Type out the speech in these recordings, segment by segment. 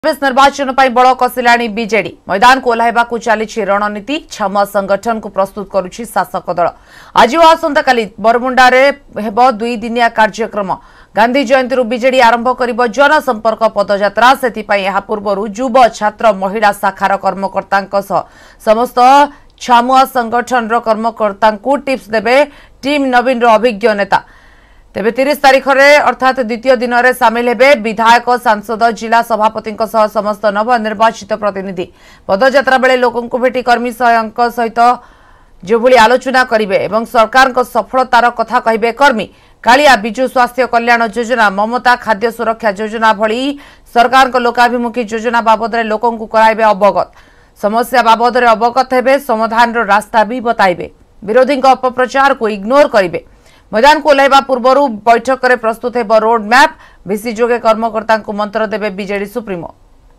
निर्वाचन पर बड़ कसिला बीजेडी मैदान को ओह्लैवा चली रणनीति छामुआ संगठन को प्रस्तुत करुछि शासक दल। आज और आसंता काली बरमुंडारे हेब 2 दिनिया कार्यक्रम। गांधी जयंती बीजेडी आरंभ करिब जनसंपर्क पदयात्रा। सेथिपई यहा पूर्व युव छात्र महिला शाखार कर्मकर्ता समस्त छामुआ संगठन कर्मकर्ता टिप्स देबे टीम नवीन अभिज्ञ नेता। तेबे 30 तारीख रे अर्थात द्वितीय दिन में सामिल हेबे विधायक सांसद जिला सभापति समस्त नवनिर्वाचित प्रतिनिधि। पदयात्रा बेले लोकों को भेटी कर्मी सहित जो भली आलोचना करिवे एवं सरकार को सफलतार कथा कहिबे कर्मी। कालिया बिजु स्वास्थ्य कल्याण योजना, ममता खाद्य सुरक्षा योजना भली सरकार को लोकाभिमुखी योजना बाबद लोकों को कराइबे अवगत। समस्या बाबद अवगत हेबे, समाधान रास्ता भी बताइबे। विरोधी अपप्रचार को इग्नोर करिवे। मैदान को ओह्लैवा पूर्व बैठक में प्रस्तुत है रोड मैप। भिसी जोगे कर्मकर्ता को मंत्र देवे बीजेडी सुप्रीमो।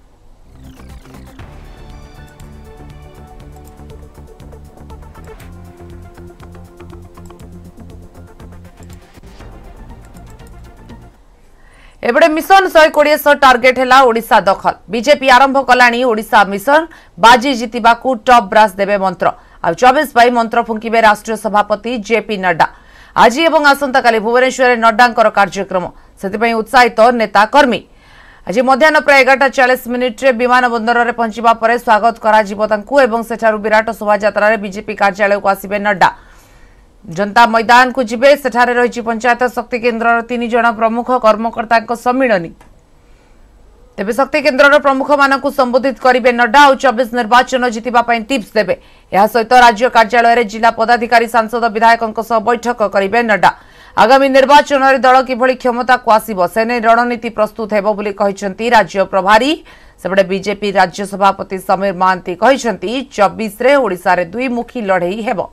एबडे मिशन 120 टार्गेट है ओडिशा दखल। बीजेपी आरंभ कलानी ओडिशा मिशन। बाजी जितिबा को टॉप ब्रास देवे मंत्र। आ 24 पाई मंत्र फुंकिबे राष्ट्रीय सभापति जेपी नड्डा। आज एवं आसंता काली भुवनेश्वर नड्डांकर कार्यक्रम। से उत्साहित नेता कर्मी। आज मध्याह्न प्राय 11:40 विमान बंदर में पहुंचा पर स्वागत कर विराट शोभायात्रा बीजेपी कार्यालय को आसबे नड्डा। जनता मैदान को जिबे। सेठारे रही पंचायत शक्ति केन्द्र 3 जन प्रमुख कर्मकर्ता सम्मिलनी। तेबे शक्ति केन्द्र प्रमुख मानक संबोधित करेंगे नड्डा और 24 निर्वाचन जितिबा टिप्स देवे। यह सहित राज्य कार्यालय में जिला पदाधिकारी सांसद विधायकों बैठक करेंगे नड्डा। आगामी निर्वाचन में दल किभली क्षमता को आसिब से रणनीति प्रस्तुत हेबो बोली कहिसेंती राज्य प्रभारी। सेबडे बीजेपी राज्य सभापति समीर महांती कहिसेंती 24 रे ओडिशा रे द्विमुखी लड़ई हेबो।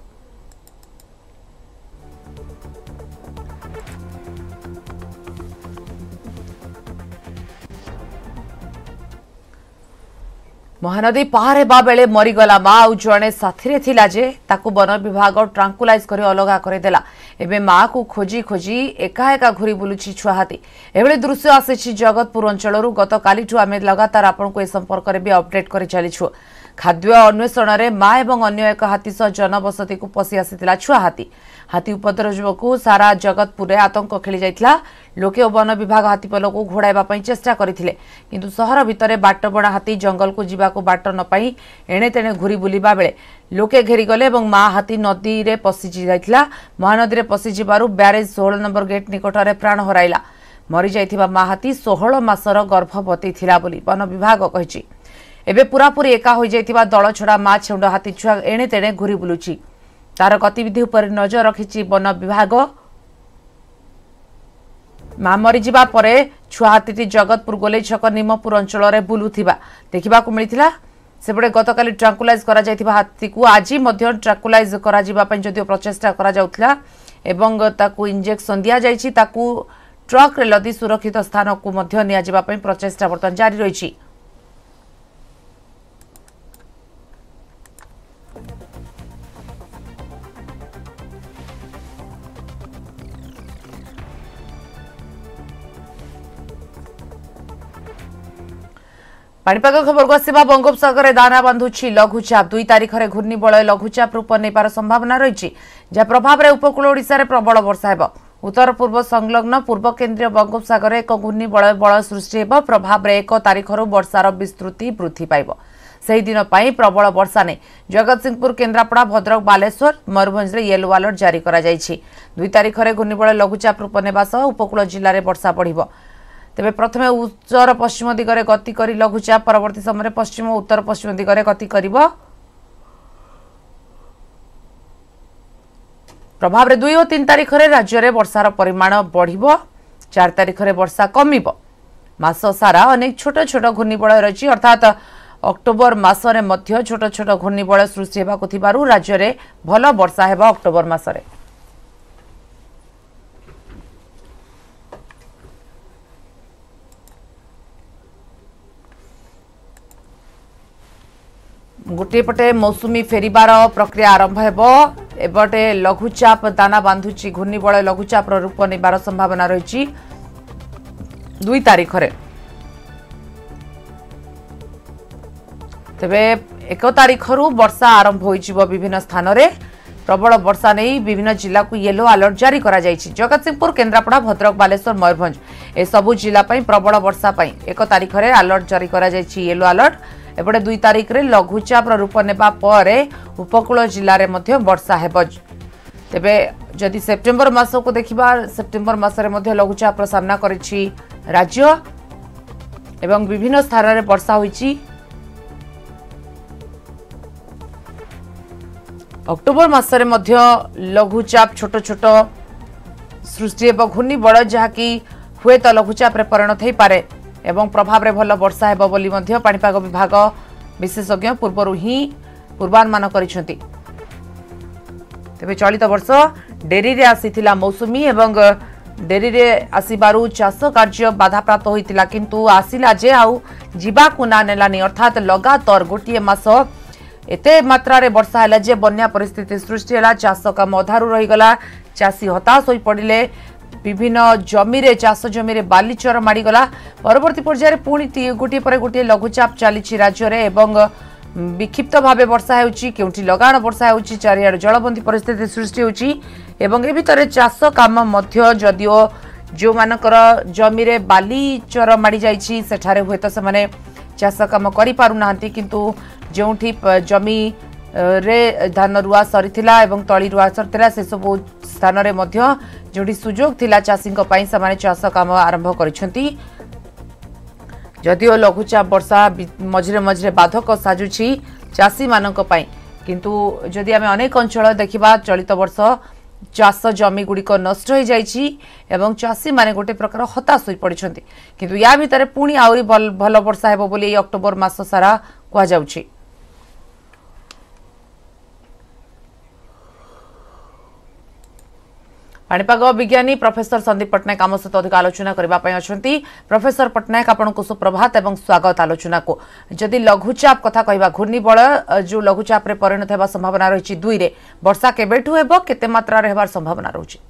महानदी पार हेबा बेले मरीगला माँ और जड़े साथी थिला जे ताकू वन विभाग ट्रांकुलाइज कर अलगा करदेला। एबे माँ को खोजी खोजी एका एका घुरी बुलुछि छुआ हाथी। एभली दृश्य आसी जगतपुर अंचल। गत कालीठू आम लगातार आपन को ए संपर्क में भी अपडेट कर चलीछु। खाद्य अन्वेषण में माँ एवं अन्य एक हाथी सह जनबसती को पशि आसी छुआ हाथी। हाथी उपद्रव को सारा जगतपुर आतंक खेली जाइथिला। लोके वन विभाग हाथीपल को घोड़ाइबा पई चेष्टा करथिले, किंतु सहर भितरे बाटबणा हाथी जंगल को जीवाको बाट न पाई एणे तेणे घुरी बुलिबा बेले लोके घेरी गले एवं माँ हाथी नदी रे पशि जाइथिला। महानदी रे पशि जिबारु ब्यारेज 16 नंबर गेट निकटरे प्राण हराइला। मरी जाइथिबा माँ हाथी 16 मासर गर्भवती थिला बोली वन विभाग कहिछि। एबे पूरापूरी एका हो जाइथिबा दल छड़ा माँ छेउंड हाथी छुआ एणे तेणे घुरी बुलुछि। तार गतिविधि उपर नजर रखिछि वन विभाग। माँ मरी जिबा परे छुआ हाथीटी जगतपुर गोले छक निमपुर अंचल रे बुलुथिबा देखिबा को मिलिथिला। सेपटे गतकाली ट्रांकुलाइज करा जाइथिबा हाथी को आज मध्य ट्रांकुलाइज करा जिबा पई जदियो प्रचेष्टा करा जाउथिला एवं ताकू इंजेक्शन दिया जाइछि। ताकू ट्रक रे लदी सुरक्षित स्थान को मध्य निया जिबा पई प्रचेष्टा वर्तमान जारी रहिछि। पाणीपाग खबर को आसवा। बंगोपसागर दाना बांधुछि लघुचाप। 2 तारीख में घूर्णिबलय लघुचाप रूप नेबार संभावना रही। जहाँ प्रभाव में उपकूल ओडिशा रे प्रबल वर्षा हेब। उत्तर पूर्व संलग्न पूर्व केन्द्रीय बंगोपसागर एक घूर्णिबलय बल सृष्टि हेब। प्रभाव में 1 तारीख वर्षार विस्तृति वृद्धि पाइब। से दिन पर प्रबल वर्षा ने जगतसिंहपुर, केन्द्रापड़ा, भद्रक, बालेश्वर, मयूरभंज में येलो अलर्ट जारी करा जाइछि। 2 तारीख में घूर्णिबलय लघुचाप रूप नेबा सह उपकूल जिले में वर्षा बढ़िब। तेबे प्रथमे उत्तर पश्चिम दिगरे गति करी लघुचाप परवर्ती समय पश्चिम उत्तर पश्चिम दिगरे गति करिबो। प्रभाव रे 2 और 3 तारीख रे राज्य रे वर्षार परिमाण बढ़िबो। 4 तारीख रे वर्षा कमिबो। मास सारा अनेक छोट छोट घूर्णिबलय रही। अर्थात अक्टोबर मास रे मध्य छोट छोट घूर्णिबलय सृष्टि हेबाकु थिबारु राज्य रे भल वर्षा हेबा अक्टोबर मास रे। गोटे पटे मौसुमी फेरिबार प्रक्रिया आरंभ हेबो। एबटे लघुचाप दाना बांधुछि घूर्णिबलय लघुचाप रूप नेबार संभावना रही। 2 तारीख रे तेबे 1 तारिख रु वर्षा आरंभ हो विभिन्न स्थान में प्रबल वर्षा नहीं विभिन्न जिला को येलो अलर्ट जारी करा जायछि। जगतसिंहपुर, केन्द्रापड़ा, भद्रक, बालेश्वर, मयूरभंज ए सबु जिला प्रबल वर्षा 1 तारिख रे अलर्ट जारी करा जायछि येलो अलर्ट। एपटे 2 तारिख रे लघुचाप रूप नेबा परे उपकूल जिले में मध्य वर्षा हेब। तेबे जदि सेप्टेम्बर मास को देखिबा सेप्टेम्बर मास रे मध्य लघुचाप सामना करिछि राज्य एवं विभिन्न स्थान रे वर्षा होईछि। अक्टोबर मासरे मध्य लघुचाप छोट छोट सृष्टि एवं घूर्णिबड़ जहाँकि हुए तो लघुचाप रे परिणत हो पारे एवं प्रभाव रे भल वर्षा हेब बोली मध्य पाणीपाग विभाग विशेषज्ञ पूर्वरु ही पूर्वानुमान करिसेंति। तेबे चलित वर्ष डेरी रे आसीथिला मौसुमी एवं डेरी रे आसीबारु चाष कार्य बाधाप्राप्त होइतिला किंतु आसिला जे आउ जीवा को ना नेलानी अर्थात लगातार गोटिए मास एते मात्रा रे वर्षा हैला जे बन्या परिस्थिति सृष्टि हैला। चाष काम अधारू रहीगला, चाषी हताश होई पड़िले, विभिन्न जमी रे चाष जमी रे बालीचर माड़ीगला। परवर्ती पर्याय पुणी गोटे पर गोटे लघुचाप चली राज्य रे एवं विक्षिप्त भावे वर्षा होउची, केउठी लगाण वर्षा होउची, चारियाड जलबंदी परिस्थिति सृष्टि होउची एवं ए भितर चाष काम मध्य जदिओ जो मानकर जमी रे बालीचर माड़ी जाईची सेठारे हुए तो से माने चाष काम करि पारु नाहंती किंतु जोठी जमी रे धान रुआ सरीथिला एवं तली रुआ सरीथिला से सब स्थान रे मध्य जोठी सुजोग थिला चाषी पई समाने चाष काम आरंभ करिसेंती। जदिओ लघुचाप वर्षा मझिरे मझिरे बाधक साजुछि चाषी मानक पई किंतु जदि आमे अनेक अंचल देखिबा चलित वर्ष चाष जमी गुड़िक नष्ट हो जाइछि एवं चाषी माने गोटे प्रकार हताश होई पड़िछंती किंतु या भितर पुणी आउरी भल वर्षा हेबो बोली अक्टोबर मास सारा कहा जाउछि। पाणीपाग विज्ञानी प्रोफेसर संदीप पट्टनायक आम सहित अधिक आलोचना करने अच्छा। प्रोफेसर पट्टनायक आपन को सुप्रभात एवं स्वागत आलोचना को। जदि लघुचाप कथा कहवा घूर्णिबड़ जो लघुचाप रे परिणत होगा संभावना रही 2 रे वर्षा केबेठू हेबो केते मात्रा रे हेबार संभावना रही?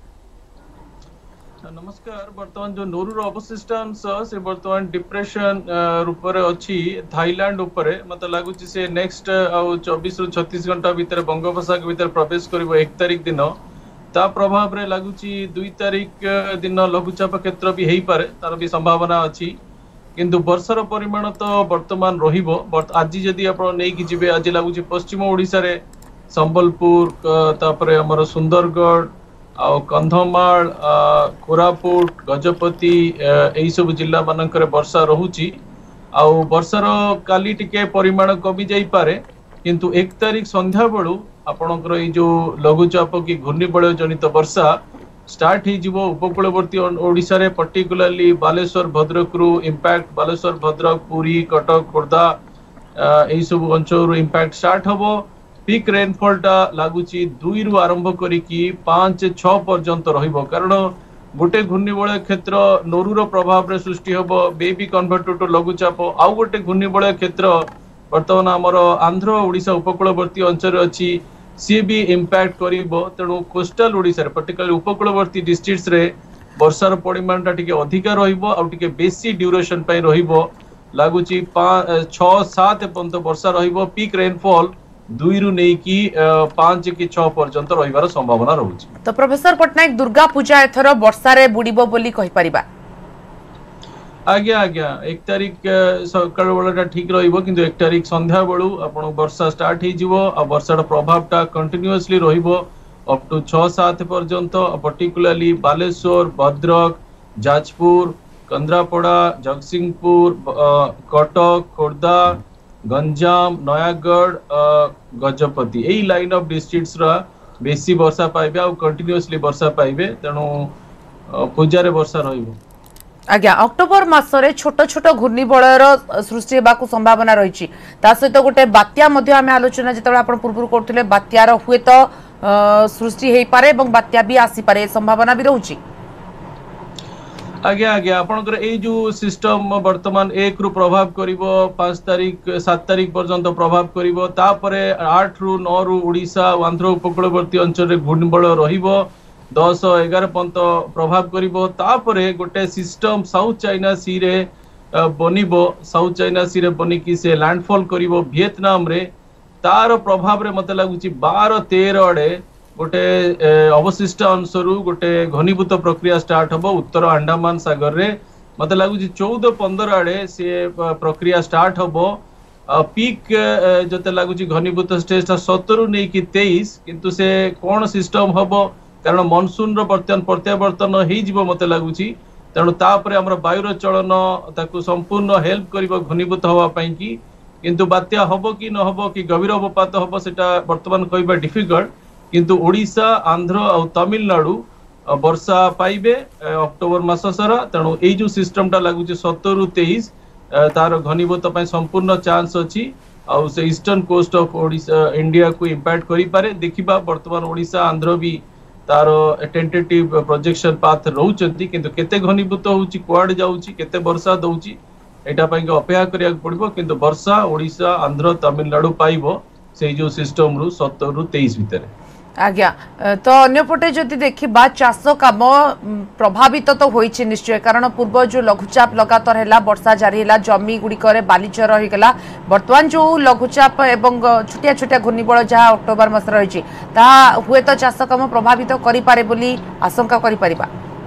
नमस्कार। वर्तमान जो नोरूर अवशिष्ट अंश से वर्तमान डिप्रेशन रूप रे अछि थाईलैंड ऊपर मत लागुची से नेक्स्ट 24 रु 36 घंटा भीतर बंगोपसागर भीतर प्रवेश करिवो 1 तारिख दिन ता प्रभाव रे लागुची 2 तारिख दिन लघुचाप क्षेत्र भी हेई पारे तार भी संभावना अछि किंतु वर्षार परिमाण तो वर्तमान रहिबो। आज जदि आपण नै कि जिवे आज लागुची पश्चिम ओडिसा रे संबलपुर तापरे हमर सुंदरगढ़ आ कंधमाल कोरापुट गजपति एई सब जिल्ला मानकर वर्षा रहुची आ वर्षार काली टिके परिमाण कमी जाई पारे किंतु 1 तारिख संध्या बेलू आपणकर ये जो लघुचाप कि घूर्णिबड़ जनित वर्षा स्टार्ट हो उपकूलवर्ती ओडिशा रे पर्टिकुलरली बालेश्वर भद्रक रु इंपैक्ट बालेश्वर भद्रक पुरी कटक खोर्धा यही सब अंचल इंपैक्ट स्टार्ट हबो। पीक रेनफॉल टा लागुची 2 रु आरंभ करिकी 5-6 पर्यंत रहिबो कारण गोटे घूर्णिबड़ क्षेत्र नोरूर प्रभाव रे सृष्टि हबो मे बी कन्वर्टेड टू लघुचाप आउ गोटे घूर्णिबड़ क्षेत्र वर्तमान आमर आंध्र ओडिशा उपकूलवर्ती अंचल अच्छी सी भी इंपैक्ट करिबो तेणु कोस्टल ओडिशा रे पर्टिकुलर उपकूलवर्ती डिस्ट्रिक्ट्स रे वर्षार परिमाण टा टिके अधिका रहिबो आ टिके बेसी ड्यूरेशन पई रहिबो लागुची 5-6-7 पर्यंत वर्षा रहिबो। पीक रेनफॉल 2 रु नै कि 5 कि 6 पर्यंत रहिबार संभावना रहउची। तो प्रोफेसर पट्टनायक दुर्गा पूजा एथरो वर्षा रे बुडीबो बोली कहि परिबा? आज्ञा 1 तारिख सकाळ बेला ठीक रहिबो किंतु 1 तारिख संध्या बेलू आपण वर्षा स्टार्ट हे जिवो आ वर्षार प्रभाव टा कंटिन्यूअसली रहिबो अप टू 6-7 पर्यंत पर्टिकुलरली बालेश्वर भद्रक जाजपुर केन्द्रापड़ा जगतसिंहपुर कटक खोर्धा गंजाम नयागढ़ गजपति एई लाइन ऑफ डिस्ट्रिक्ट्स रा बेसी वर्षा पाइबे आ कंटिन्यूअसली वर्षा पाइबे तेणु पूजा रे वर्षा रहिबो। आज्ञा अक्टोबर मासरे छोट छोट घूर्णिबड़र सृष्टि हेबाकु संभावना रही सहित गोटे बात्या मध्य आम आलोचना जो आप पूर्व करते बात्यार हुए तो सृष्टि हो पारे बात्या भी आसीपारे संभावना भी रही। आज्ञा आपनकर ए जो सिस्टम वर्तमान 1 रु प्रभाव करिवो 5 तारिख 7 तारिख पर्यंत प्रभाव करिवो तापरे 8 रु 9 रु ओडिशा आंध्र उपकूलवर्ती अंचल रे घूर्णिबड़ रहिबो 10-11 पर्यंत प्रभाव करिवो तापरे गोटे सिस्टम साउथ चाइना सी रे बनिबो साउथ चाइना सी रे बनिकी से लैंडफॉल करिवो वियतनाम रे तार प्रभाव रे मते लागुची 12-13 आड़े गोटे अवशिष्ट अंशरू गोटे घनीभूत प्रक्रिया स्टार्ट हबो उत्तर अंडमान सागर रे मते लागुची 14-15 आड़े से प्रक्रिया स्टार्ट हबो पीक जते लागुची घनीभूत स्टेज 17 नै कि 23 किंतु से कोन सिस्टम हबो कारण मानसून रो प्रत्यावर्तन हेई जिवो मते लागुची तेणु तापर हमर वायुर चलन ताकू संपूर्ण हेल्प करिवो घनीभूत हवा पई कि किंतु बात्या हबो कि न हबो कि गभीर अवपात हबो सेटा वर्तमान कहबा डिफिकल्ट किंतु ओडिशा आंध्र और तमिलनाडु वर्षा पाइबे अक्टोबर मास सारा तेणु एई जो सिस्टम टा लागुची 17-23 तार घनीभूत पई संपूर्ण चांस अछि आ से eastern coast of Odisha India को इंपैक्ट करि पारे देखिबा वर्तमान ओडिशा आंध्र भी तार टेंटेटिव प्रोजेक्शन पाथ रहउचंती किंतु केते घनीभूत होउची क्वाड जाउची केते वर्षा दउची एटा पई के अपेक्षा करिया पड़िबो किंतु वर्षा ओडिशा आंध्र तमिलनाडु पाइबो से जो सिस्टम रु 17-23 भितर आज्ञा तो अन्यपटे जदि देखा चाष कम प्रभावित तो होइछि निश्चय कारण पूर्व जो लघुचाप लगातार है वर्षा जारी है जमी गुड़िक बालिचर होगा बर्तमान जो लघुचाप एवं छोटिया छोटिया घूर्णिबल जहाँ अक्टोबर मास रही हुए तो चाष कम प्रभावित करें बोली आशंका करिपरिबा।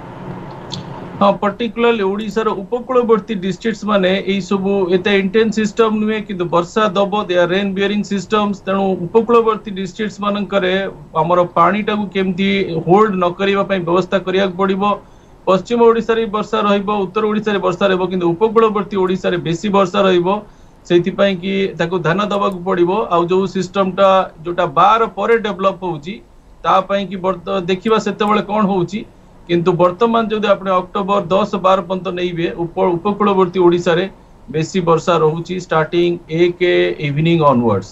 हाँ पर्टिकुलरली ओडिशार उपकूलवर्ती डिस्ट्रिक्ट्स माने एई सब एते इंटेंस सिस्टम नुहे किंतु वर्षा दबो दे आर रेन बियरिंग सिस्टम्स तेणु उपकूलवर्ती डिस्ट्रिक्ट्स मानकरे हमर पानी टाकू केमती होल्ड न करिबा पई व्यवस्था करिया पड़िबो। पश्चिम ओडिसा रे वर्षा रहिबो उत्तर ओडिसा रे वर्षा रहिबो किंतु उपकूलवर्ती ओडिसा रे बेसी वर्षा रहिबो सेति पई कि ताकू ध्यान दबाकू पड़िबो आ जो सिस्टम टा जोटा 12 परे डेवलप होउची ता पई कि देखिबा सेते बेले कोन होउची किंतु वर्तमान जो आपने अक्टोबर 10-12 पर्यंत नहीं उपकूलवर्ती ओडिशा रे बेसी वर्षा रहउची स्टार्टिंग 1 इवनिंग ऑनवर्ड्स।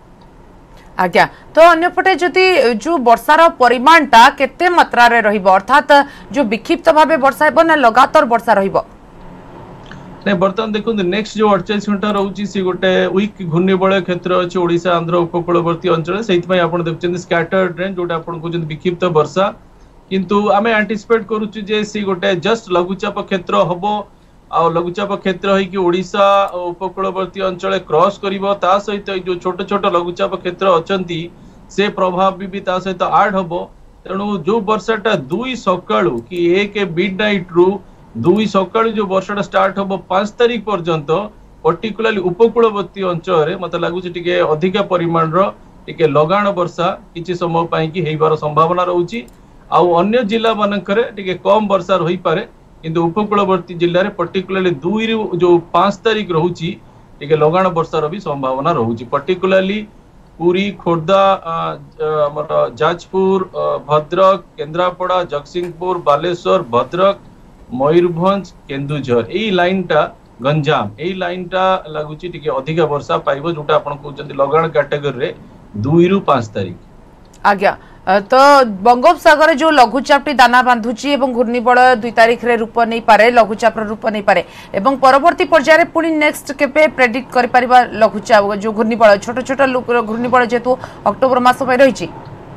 आज्ञा तो अन्यपटे जदि जो वर्षार परिमाणटा केते मात्रा रे रहिबो अर्थात जो विक्षिप्त भाबे वर्षा हेबो ना लगातार वर्षा रहिबो नहीं वर्तमान देखो नेक्स्ट जो 48 घंटा रहउची सी गोटे वीक घूर्णिबलय क्षेत्र अछि ओडिशा आंध्र उपकूलवर्ती अंचल सेति पई आपण देखचेन स्कैटर्ड रेन जोटा आपण कहउछन विक्षिप्त वर्षा किंतु आमे एंटिसिपेट करूछु जे सी गोटे जस्ट लघुचाप क्षेत्र हबो आ लघुचाप क्षेत्र होई कि ओडिशा उपकूलवर्ती अंचल क्रॉस करिवो ता सहित जो छोट छोट लघुचाप क्षेत्र अछंती से प्रभाव भी ता सहित ऐड हबो तेणु जो वर्षाटा 2 सकाळू कि 1 मिडनाइट रु 2 सकाळू जो वर्षाटा स्टार्ट हबो 5 तारिख पर्यंत पर्टिकुलरली उपकूलवर्ती अंचल रे मते लागुची टिके अधिक परिमाण रो टिके लगाण वर्षा किछि समय पई कि हेबार संभावना रहउची आउ अन्य जिला मानकरे टिके कम वर्षा रही पारे किंतु उपकूलवर्ती जिल्ला रे पर्टिकुलरली 2 जो 5 तारिख रहउची टिके लगाण वर्षा रो भी संभावना रहउची पर्टिकुलरली पुरी खोर्धा हमर जाजपुर भद्रक केंद्रापड़ा जगसिंहपुर बालेश्वर भद्रक मयूरभंज केन्दुझर एई लाइनटा गंजाम एई लाइनटा लागुची टिके अधिक वर्षा पाइबो जोटा आपण कहउचंती लगाण कैटेगरी रे 2 रु 5 तारिख। आज्ञा तो बंगोपसागर जो लघुचापटी दाना बांधुची एवं घूर्णिबल 2 तारिख रे रूप नहीं पारे लघुचाप रूप नहीं पारे एवं परवर्ती पर्याय रे पुणी नेक्स्ट केपे प्रेडिक्ट करि परिबा लघुचाप जो घूर्णिबल छोट छोट घूर्णिबल जेतु अक्टोबर मास में रहिची।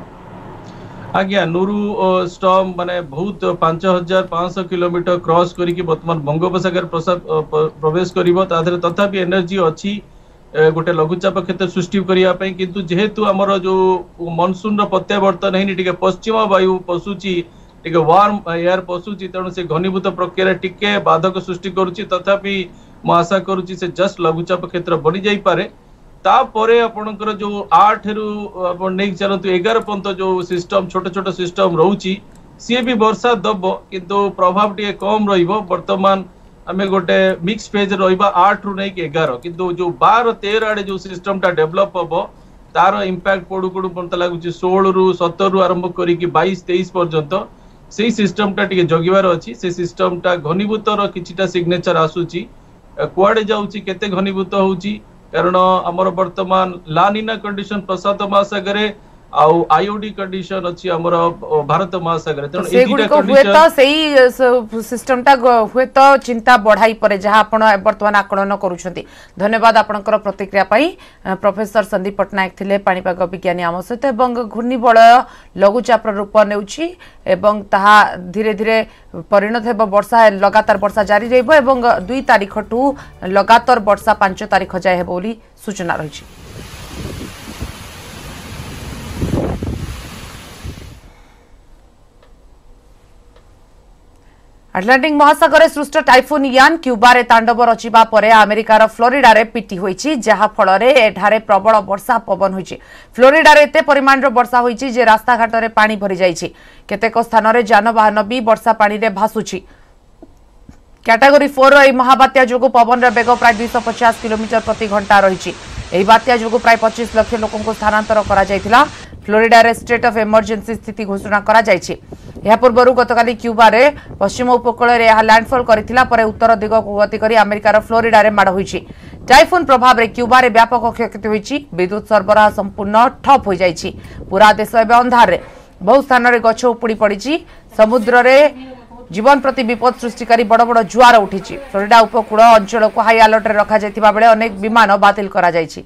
आज्ञा नूरू स्टॉर्म माने बहुत 5500 किलोमीटर क्रॉस करिकि वर्तमान बंगोपसागर प्रवेश करिवो ताधरे तथापि एनर्जी अछि गोटे लघुचाप क्षेत्र सृष्टि करिया पई किंतु जेहेतु हमर जो मानसून रो प्रत्यावर्तन हेनी टिके पश्चिम वायु पसुची टिके वार्म एयर पसुची तेणु से घनीभूत प्रक्रिया टिके बाधक सृष्टि करूची तथापि म आशा करूची से जस्ट लघुचाप क्षेत्र बनि जाई पारे तापरे आपनकर जो 8 रु आपण नै चलतु 11 पर्यंत जो सिस्टम छोट छोट सिस्टम रहउची सी भी वर्षा दबो किंतु प्रभाव टिके कम रहिबो वर्तमान आमे गोटे मिक्स फेज रहिबा 8 रु नै 11 किंतु जो 12-13 आडे जो सिस्टम टा डेवलप हबो तार इंपैक्ट पडु पडु पन्त लागुची 16 रु 17 रु आरंभ करी कि 22-23 पर्यंत सेही सिस्टम टा टिके जगिवार अछि से सिस्टम टा घनीभूत रो किछिटा सिग्नेचर आसुची कुआडे जाउची केते घनीभूत होउची कारण हमर वर्तमान लानिना कंडीशन प्रसाद महासागरे आउ आईओडी कंडीशन अछि हमर भारत महासागर तेणु से गुड़िक हुए तो सही सिस्टम टा हुए तो चिंता बढ़ाई परे जहाँ आपण वर्तमान आकलन करुछंती। धन्यवाद आपणकर प्रतिक्रिया पाई। प्रोफेसर संदीप पटनायक थिले पाणीपाग विज्ञानी आम सहित एवं घूर्णिबलय लघुचाप रूप नेउछि एवं ताहा धीरे धीरे परिणत हेब वर्षा लगातार वर्षा जारी रहइबो एवं 2 तारिख टू लगातार वर्षा 5 तारिख जाय हेबो बोली सूचना रहिछि। अटलांटिक महासागर सृष्ट टाइफोन यान क्यूबारे तांडव रचिबा परे अमेरिकार फ्लोरिडा रे पिटी होईछि जहा फल रे एठारे प्रबल वर्षा पवन होईछि। फ्लोरिडा रे एते परिमाण रो वर्षा होईछि जे रास्ता घाट रे पानी भरि जाईछि। केतेक स्थान रे जानवाहन भी वर्षा पानी रे भासुछि। कैटेगरी 4 रो महाबात्या जोगु पवन रे बेग प्राय 250 किलोमीटर प्रति घंटा रहिछि। एही बात्या जोगु प्राय 25 लाख लोकन को स्थानांतर करा जायतिला। फ्लोरिडा रे स्टेट ऑफ इमरजेंसी स्थिति घोषणा करा जायछि। यह पूर्व गतकाली क्यूबा रे पश्चिम उपकूल रे यह लैंडफॉल करथिला परे उत्तर दिग को गति करी अमेरिकार फ्लोरिडा रे माड़ होईछि। टाइफोन प्रभाव रे क्यूबा रे व्यापक क्षति होईछि। विद्युत सरबराह संपूर्ण ठप हो जाईछि। पूरा देश एबे अंधार रे बहु स्थान रे गछ उपुड़ी पड़िछि। समुद्र रे जीवन प्रति विपद सृष्टिकारी बड़ बड़ जुआर उठिछि। फ्लोरिडा उपकूल अंचल को हाई अलर्ट रे रखा जायतिबा बेले अनेक विमान बातिल करा जायछि।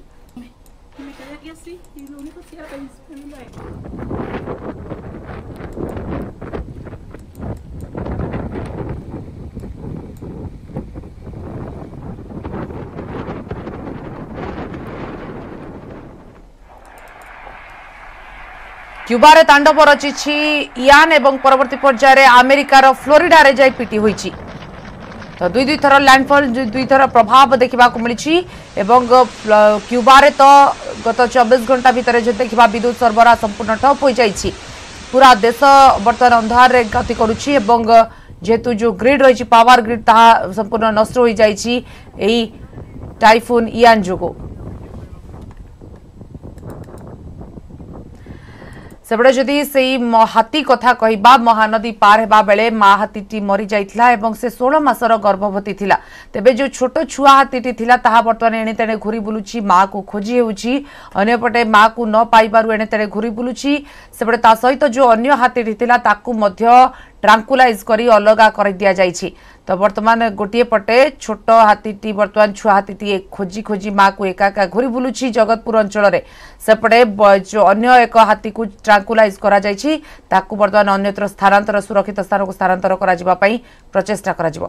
क्यूबारे तांडव रचिछि यान एवं परवर्ती पर्यायर अमेरिकार फ्लोरिडा रे जाई पिटी होईछि। तो दुई थर लैंडफॉल दुई थर प्रभाव देखा मिली एवं क्यूबारे तो गत 24 घंटा भितर जो देखा विद्युत सरबराह संपूर्ण ठप हो जाइछि। पूरा देश बर्तमान अंधार रे गति करुछि एवं जेतु जो ग्रिड रही पावर ग्रिड ताहा संपूर्ण नष्ट हो जाइछि एई टाइफोन यान जोगो। सेबड़े जदि से हाथी कथा कहबा महानदी पार हेबा बेले माँ हाथीटी मरी जाइथिला एवं से 16 मासर गर्भवती थिला। तेबे जो छोट छुआ हाथीटी थिला ताहा बर्तमान एणे तेणे घुरी बुलुछि माँ को खोजी हेउछि। अन्यपटे माँ को न पाइबारु एणे तेणे घुरी बुलुछि। सेबड़े ता सहित जो अन्य हाथीटी थिला ताकू मध्य ट्रांकुलाइज करी अलगा कर दिया जाइछि। तो वर्तमान गोटे पटे छोट हाथीटी बर्तमान छुआ हाथीटी खोजी खोजी माँ को एका एका घुरी बुलुछि जगतपुर अंचल रे। सेपटे जो अन्य एक हाथी को ट्रांकुलाइज करा जाइछि ताकू वर्तमान अन्यत्र स्थानांतर सुरक्षित स्थान को स्थानांतर करा जिबा पई प्रचेष्टा करा जिवो।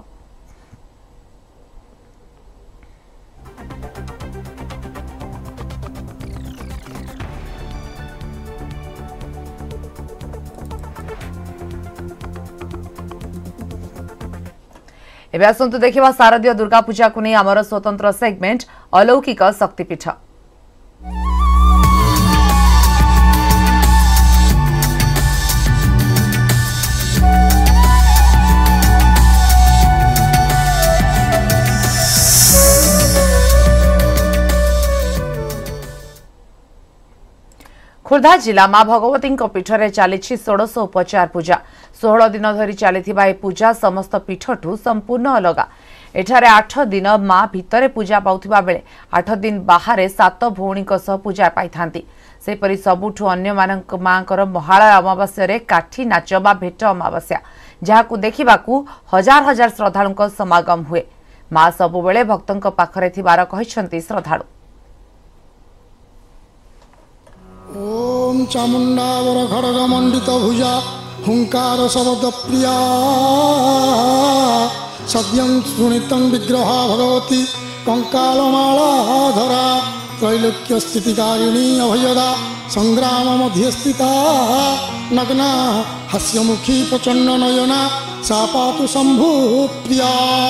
एबे आसंतु देखिबा शारदीय दुर्गा पूजा को नहीं आमर स्वतंत्र सेगमेंट अलौकिक शक्तिपीठ। खोर्धा जिला मां भगवती पीठरे चली षोडश उपचार पूजा। 16 दिन धरी चली पूजा समस्त पीठठू संपूर्ण अलगा। एठारे 8 दिन मां भितरे पूजा पाउथिबा बेले 8 दिन बाहर 7 भौणी पूजा पाई थांती। सेपरी सबुठू अन्य मानक मांकर महालय अमावास्या रे काठी नाच बा भेट अमावास्या जहाकू देखिबाकू हजार हजार श्रद्धालुंक समागम हुए। मां सबु बेले भक्तंक पाखरे थिबार कहिसंती श्रद्धालु। ओम चामुंडावर खड़ग मंडित भुजा हुंकार शब्द प्रिया सद्यं सुनितं विग्रह भगवती कंकालमाला धरा त्रैलोक्य स्थितिकारिणी अभयदा संग्राम मध्य स्थिता नग्ना हास्यमुखी प्रचंड नयना सा पातु शंभु प्रिया।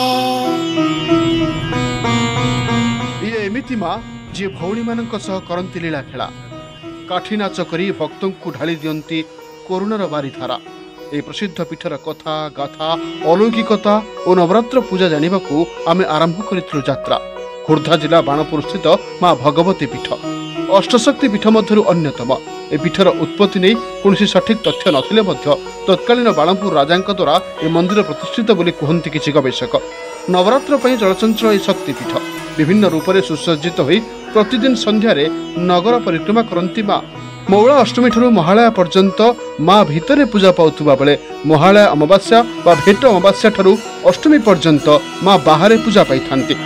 ये एमिति माँ जी भौणी मानक सह करंती लीला खेला काठी नाच करी भक्तों को ढाली दियंती करुणार बारिधारा। ए प्रसिद्ध पीठर कथा गाथा अलौकिकता और नवरात्र पूजा जानिबा को आमे आरंभ करितलु यात्रा। खोर्धा जिला बाणपुर स्थित मां भगवती पीठ अष्टशक्ति पीठ मध्यरु अन्यतम। ए पीठर उत्पत्ति नहीं कौन सठिक तथ्य नथिले मध्य तत्कालीन बाणपुर राजांक द्वारा ए मंदिर प्रतिष्ठित बोली कहती किछि गवेषक। नवरात्र पई चलचंचल ए शक्तिपीठ विभिन्न रूप से सुसज्जित होई प्रतिदिन संध्यारे नगर परिक्रमा करती मां मौला अष्टमी ठारू महालया पर्यंत माँ भितर पूजा पाउथुबा बेले महालया अमावास्या व भेट अमावास्या ठारू अष्टमी पर्यंत माँ बाहर पूजा पाई थांती।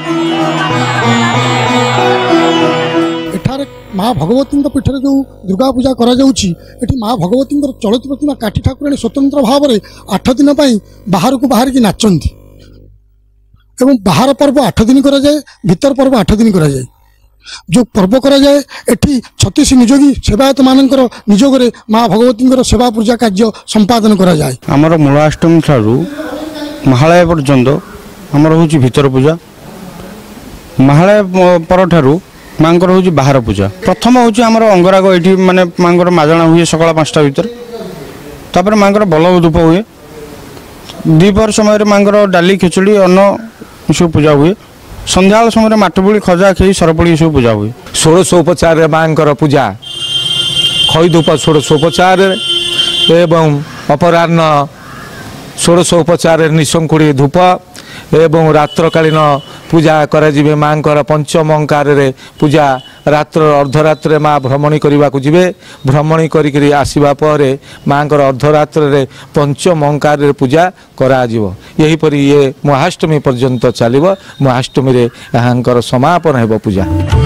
एठारे माँ भगवती पीठर जो दुर्गा पूजा करा जाउछि एठी माँ भगवती चलती प्रतिमा काठी ठाकुराणी स्वतंत्र भाव में 8 दिन बाहर को बाहर की नाचंती एवं बाहर पर्व 8 दिन करा जाए, भीतर पर्व 8 दिन करा जाए। जो पर्व करा जाए एठी 36 निजोगी सेवायत मानकर निजोगरे माँ भगवती सेवा पूजा कार्य संपादन करा जाए। आमर मूलाष्टमी ठारू महालया पर्यंत आमर होची भीतर पूजा, महालया पर ठारू मांकर होची बाहर पूजा। प्रथम होची आमर अंगराग एठी माने मांकर माजणा हुए सकाळ 5टा भीतर, तापर मांकर बल धूप हुए, दीपर समय मांकर डाली खिचड़ी अन्न सब पूजा हुए, संध्या समय माटबुड़ी खजा खी सरपड़ी सब पूजा हुए। 16उपचार मांकर पूजा खई धूप 16उपचार एवं अपराह्न 16उपचार निशंकुड़ी धूप एवं रात्रकालीन पूजा करा जिवे मांकर पंचमंकार रे पूजा रात्र अर्धरात्र माँ भ्रमणी करने को जीवे, भ्रमणी करी आसवा पर मांकर अर्धरात्र रे पंचमंकार रे पूजा करा जिवो। यही परी ये महाष्टमी पर्यंत चलिबो। महाष्टमी रे यहांकर समापन हेबो पूजा।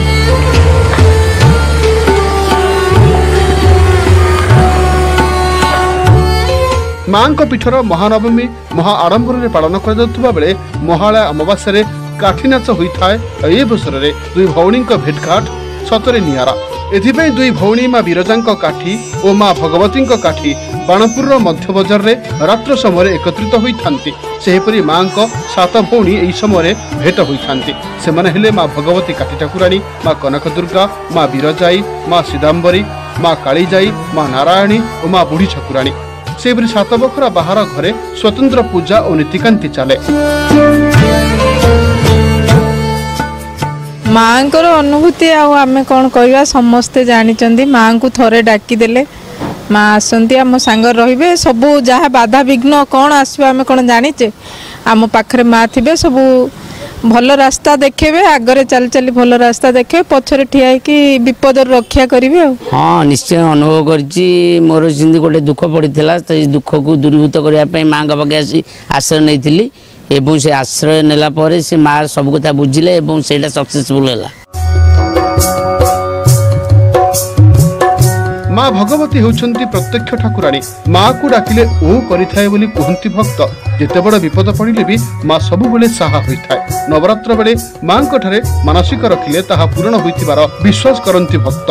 माँ पीठर महानवमी महा आडंबर पालन कर महालया अमावास्या काठी नाच होता है। ए अवसर में दुई भौणी भेटघाट सतरे निरा। एथिपाई दुई भौणी माँ विरजा काठी और माँ भगवती काठी बाणपुर मध्य बजार रे रात्र समय एकत्रित होती। सेहीपरि माँ 7 भौणी यही समय भेट होती। सेमाने हेले माँ भगवती काठी ठाकुराणी, माँ कनक दुर्गा, माँ विरजाई, माँ सीतांबरी, माँ कालीजाई, माँ नारायणी और माँ बुढ़ी ठाकुराणी। सेहीपरि 7 बखरा बाहर घरे स्वतंत्र पूजा और नीतिकांति चले। माँ को अनुभूति आमे कौन कहवा समस्ते जानी। माँ को थरे डाकी देले माँ आसती आम सांग रे सबू जहाँ बाधा विघ्न कौन आसो आम कौन जानीचे। आम पाखे माँ थे सबू भल रास्ता देखेबे, आगरे चल चली भल रास्ता देखे, पछरे ठिया कि विपद रक्षा करेंगे। हाँ निश्चय अनुभव करछि। मोर जिंदगी गोटे दुख पड़ता तो दुख को दूरीभूत करने माँ पाखे आसी आश्रय नहीं एवं से आश्रय नेला परे से माँ सब कथा बुझिले एवं सेटा सक्सेसफुल है। माँ भगवती होउछंती प्रत्यक्ष ठाकुराणी। माँ को डाकिले ओ करिथाए बोली कहंती भक्त। जेते बड़ विपद पड़िले भी माँ सबु बेले साहा होइथाए। नवरात्र बेले माँ ठारे मानसिक रखिले ताहा पूर्ण होइथिबार विश्वास करंती भक्त।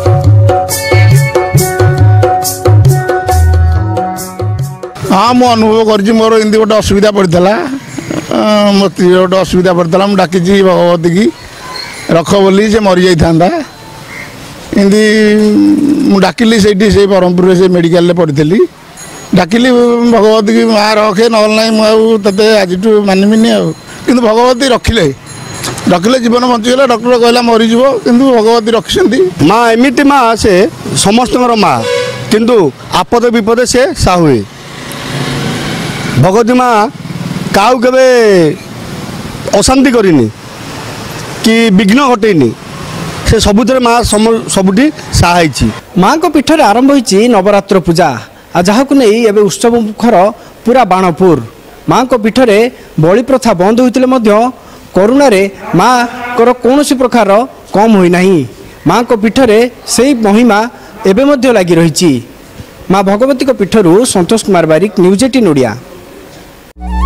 हाँ मु अनुभव कर मोर एमती गोटे असुविधा पड़ता मो स्त्री गोटे असुविधा पड़ता मुझे डाकी भगवती की रख बोली से मरी जाता एमती मुझे डाकिली से ब्रह्मपुर से मेडिकल पड़ी डाकिली भगवती की माँ रखे ना मुझे आज मानविनी कि भगवती रखिले रखिले जीवन बंचीगला। डॉक्टर कहला मरीज कि भगवती रखिंट माँ एमती माँ से समस्त माँ किंतु आपद विपद से सा हुए। भगवती माँ काउ केबे अशांति करनी कि विघ्न घटेनी से सबुतरे माँ सबुठी सहायची। माँ को पीठर आरंभ होती नवरात्र पूजा जहाँ को नहीं एवं उत्सव मुखर पूरा बाणपुर। माँ को पीठरे बलि प्रथा बंद होते करुणा रे माँ को कौन प्रकार कम होना। माँ को पीठरे से महिमा एवं लगी रही। माँ भगवती को पीठरू संतोष कुमार बारिक, न्यूज 18 ओडिया।